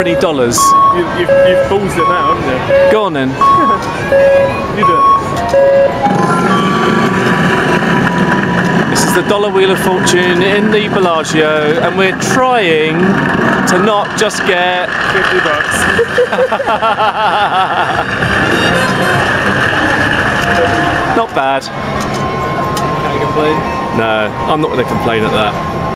Any dollars? You've ballsed it now, haven't you? Go on then. You do it. This is the dollar wheel of fortune in the Bellagio, and we're trying to not just get $50. not bad. Can't complain. No, I'm not going to complain at that.